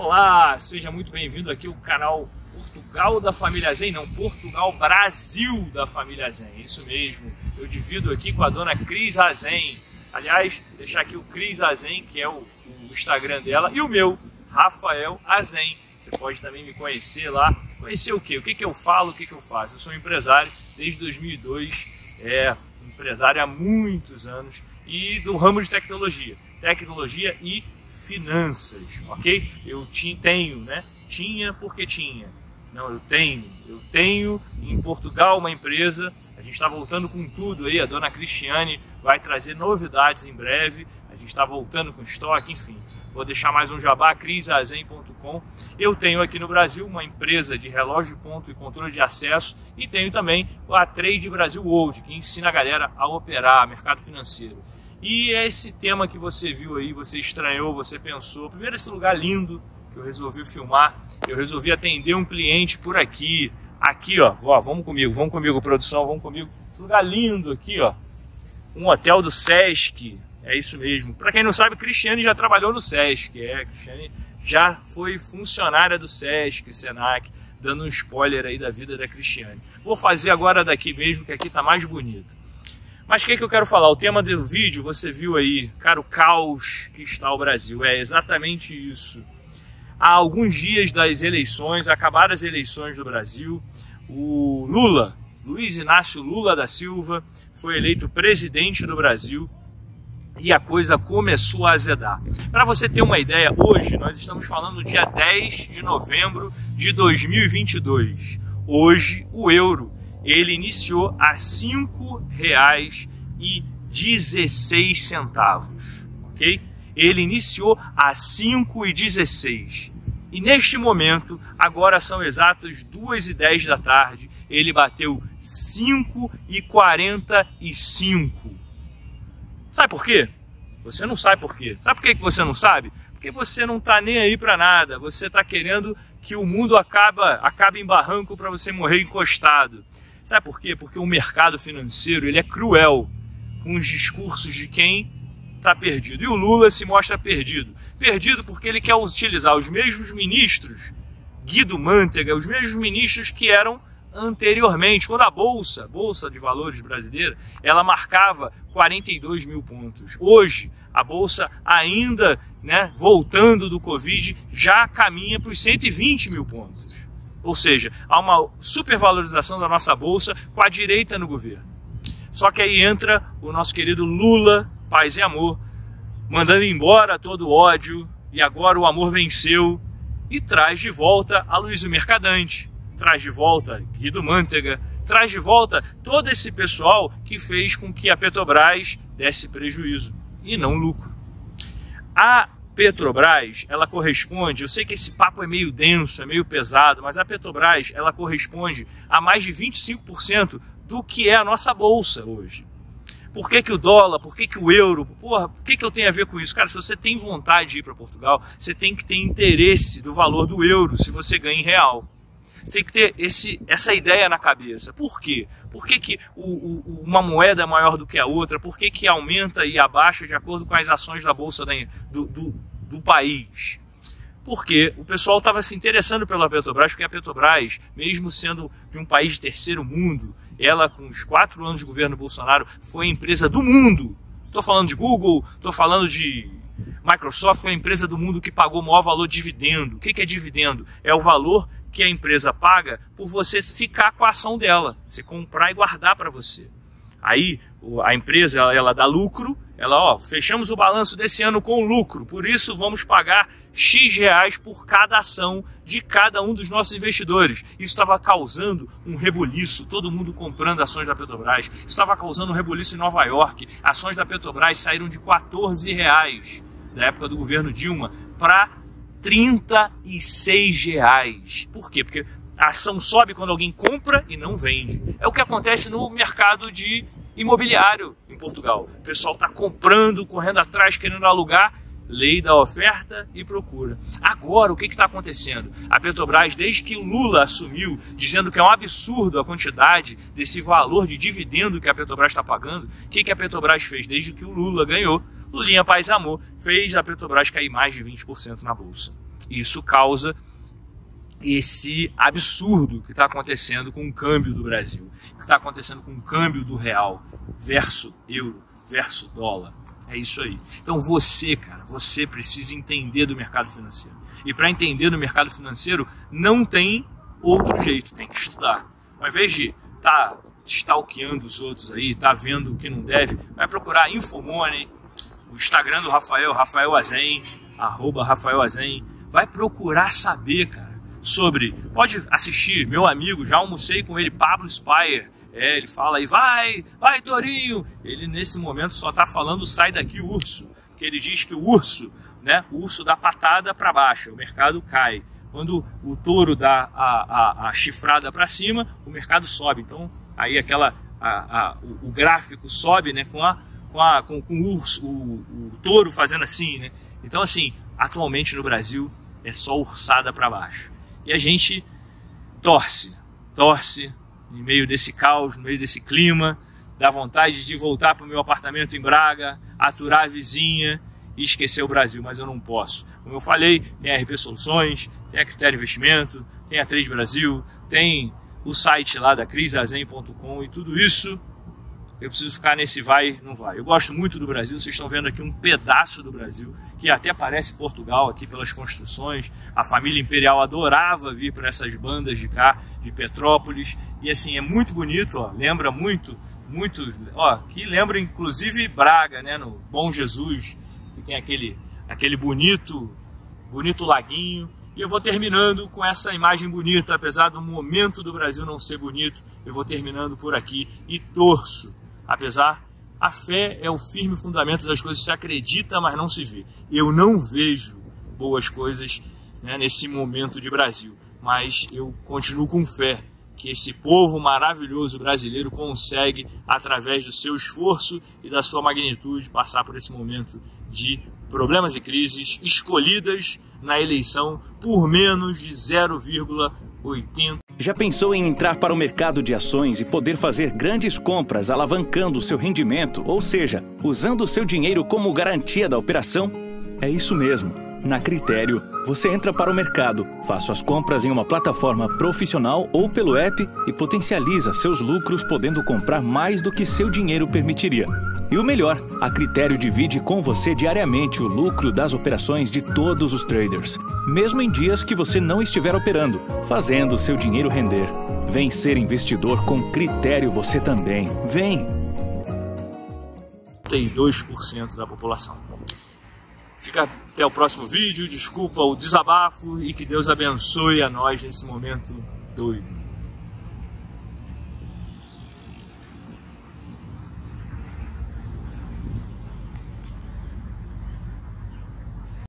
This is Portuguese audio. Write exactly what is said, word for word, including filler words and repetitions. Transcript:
Olá, seja muito bem-vindo aqui ao canal Portugal da Família Zen, não, Portugal Brasil da Família Zen, isso mesmo. Eu divido aqui com a dona Cris Azen. Aliás, deixar aqui o Cris Azen, que é o, o Instagram dela, e o meu, Rafael Azen. Você pode também me conhecer lá. Conhecer o quê? O que que eu falo, o que que eu faço? Eu sou empresário desde dois mil e dois, é empresário há muitos anos e do ramo de tecnologia, tecnologia e finanças, ok? Eu tinha, tenho, né? Tinha porque tinha. Não, eu tenho. Eu tenho em Portugal uma empresa. A gente está voltando com tudo aí. A dona Cristiane vai trazer novidades em breve. A gente está voltando com estoque, enfim. Vou deixar mais um jabá, cris azen ponto com. Eu tenho aqui no Brasil uma empresa de relógio ponto e controle de acesso e tenho também a Trade Brasil World, que ensina a galera a operar mercado financeiro. E é esse tema que você viu aí, você estranhou, você pensou. Primeiro, esse lugar lindo que eu resolvi filmar. Eu resolvi atender um cliente por aqui. Aqui, ó, ó, vamos comigo, vamos comigo, produção, vamos comigo. Esse lugar lindo aqui, ó. Um hotel do Sesc. É isso mesmo. Para quem não sabe, Cristiane já trabalhou no Sesc. É, Cristiane já foi funcionária do Sesc, Senac, dando um spoiler aí da vida da Cristiane. Vou fazer agora daqui mesmo, que aqui tá mais bonito. Mas o que, que eu quero falar? O tema do vídeo, você viu aí, cara, o caos que está o Brasil. É exatamente isso. Há alguns dias das eleições, acabaram as eleições do Brasil, o Lula, Luiz Inácio Lula da Silva, foi eleito presidente do Brasil e a coisa começou a azedar. Para você ter uma ideia, hoje nós estamos falando do dia dez de novembro de dois mil e vinte e dois. Hoje o euro ele iniciou a cinco reais e dezesseis centavos, ok? Ele iniciou a cinco reais e dezesseis centavos. E neste momento, agora são exatas duas e dez da tarde, ele bateu cinco reais e quarenta e cinco centavos. Sabe por quê? Você não sabe por quê. Sabe por que você não sabe? Porque você não está nem aí para nada. Você está querendo que o mundo acaba, acabe em barranco para você morrer encostado. Sabe por quê? Porque o mercado financeiro ele é cruel com os discursos de quem está perdido. E o Lula se mostra perdido. Perdido porque ele quer utilizar os mesmos ministros, Guido Mantega, os mesmos ministros que eram anteriormente, quando a Bolsa, Bolsa de Valores brasileira, ela marcava quarenta e dois mil pontos. Hoje, a Bolsa ainda, né, voltando do Covid, já caminha para os cento e vinte mil pontos. Ou seja, há uma supervalorização da nossa Bolsa com a direita no governo. Só que aí entra o nosso querido Lula, paz e amor, mandando embora todo o ódio, e agora o amor venceu, e traz de volta a Luiz o Mercadante, traz de volta Guido Mantega, traz de volta todo esse pessoal que fez com que a Petrobras desse prejuízo e não lucro. A Petrobras, ela corresponde, eu sei que esse papo é meio denso, é meio pesado, mas a Petrobras, ela corresponde a mais de vinte e cinco por cento do que é a nossa bolsa hoje. Por que que o dólar, por que que o euro, porra, por que que eu tenho a ver com isso? Cara, se você tem vontade de ir para Portugal, você tem que ter interesse do valor do euro, se você ganha em real. Você tem que ter esse, essa ideia na cabeça. Por quê? Por que que o, o, uma moeda é maior do que a outra? Por que que aumenta e abaixa de acordo com as ações da bolsa da, do, do, do país? Porque o pessoal estava se interessando pela Petrobras, porque a Petrobras, mesmo sendo de um país de terceiro mundo, ela com os quatro anos de governo Bolsonaro foi a empresa do mundo. Estou falando de Google, estou falando de Microsoft, foi a empresa do mundo que pagou o maior valor de dividendo. O que que é dividendo? É o valor que a empresa paga por você ficar com a ação dela, você comprar e guardar para você. Aí a empresa ela, ela dá lucro, ela ó, fechamos o balanço desse ano com lucro, por isso vamos pagar X reais por cada ação de cada um dos nossos investidores. Isso estava causando um rebuliço, todo mundo comprando ações da Petrobras. Isso estava causando um rebuliço em Nova York. Ações da Petrobras saíram de quatorze reais da época do governo Dilma para trinta e seis reais. Por quê? Porque a ação sobe quando alguém compra e não vende. É o que acontece no mercado de imobiliário em Portugal. O pessoal está comprando, correndo atrás, querendo alugar. Lei da oferta e procura. Agora, o que está acontecendo? A Petrobras, desde que o Lula assumiu, dizendo que é um absurdo a quantidade desse valor de dividendo que a Petrobras está pagando, o que, que a Petrobras fez desde que o Lula ganhou? Lulinha Paz e Amor fez a Petrobras cair mais de vinte por cento na bolsa. isso causa esse absurdo que está acontecendo com o câmbio do Brasil, que está acontecendo com o câmbio do real versus euro, versus dólar. É isso aí. Então você, cara, você precisa entender do mercado financeiro. E para entender do mercado financeiro, não tem outro jeito, tem que estudar. Ao invés de estar tá stalkeando os outros aí, tá vendo o que não deve, vai procurar Infomoney, o Instagram do Rafael, Rafael Azen, arroba Rafael Azen. Vai procurar saber, cara, sobre... Pode assistir, meu amigo, já almocei com ele, Pablo Spire. É, ele fala aí, vai, vai Torinho. Ele nesse momento só tá falando sai daqui urso. Porque ele diz que o urso, né, o urso dá patada para baixo, o mercado cai. Quando o touro dá a, a, a chifrada para cima, o mercado sobe. Então aí aquela, a, a, o, o gráfico sobe, né, com, a, com, a, com, com o urso, o, o touro fazendo assim, né. Então assim, atualmente no Brasil é só ursada para baixo. E a gente torce, torce, em meio desse caos, no meio desse clima, dá vontade de voltar para o meu apartamento em Braga, aturar a vizinha e esquecer o Brasil, mas eu não posso. Como eu falei, tem a R P Soluções, tem a Critério Investimento, tem a Trade Brasil, tem o site lá da cris azen ponto com e tudo isso eu preciso ficar nesse vai, não vai. Eu gosto muito do Brasil, vocês estão vendo aqui um pedaço do Brasil, que até parece Portugal aqui pelas construções. A família imperial adorava vir para essas bandas de cá, de Petrópolis, e assim, é muito bonito, ó, lembra muito, muito, ó, que lembra inclusive Braga, né, no Bom Jesus, que tem aquele, aquele bonito, bonito laguinho. E eu vou terminando com essa imagem bonita, apesar do momento do Brasil não ser bonito, eu vou terminando por aqui e torço. Apesar, a fé é o firme fundamento das coisas, se acredita, mas não se vê. Eu não vejo boas coisas, né, nesse momento de Brasil, mas eu continuo com fé que esse povo maravilhoso brasileiro consegue, através do seu esforço e da sua magnitude, passar por esse momento de problemas e crises escolhidas na eleição por menos de zero vírgula oitenta. Já pensou em entrar para o mercado de ações e poder fazer grandes compras alavancando o seu rendimento, ou seja, usando o seu dinheiro como garantia da operação? É isso mesmo. Na Critério, você entra para o mercado, faz suas compras em uma plataforma profissional ou pelo app e potencializa seus lucros podendo comprar mais do que seu dinheiro permitiria. E o melhor, a Critério divide com você diariamente o lucro das operações de todos os traders, mesmo em dias que você não estiver operando, fazendo seu dinheiro render. Vem ser investidor com Critério você também. Vem! trinta e dois por cento da população. Fica até o próximo vídeo, desculpa o desabafo e que Deus abençoe a nós nesse momento doido.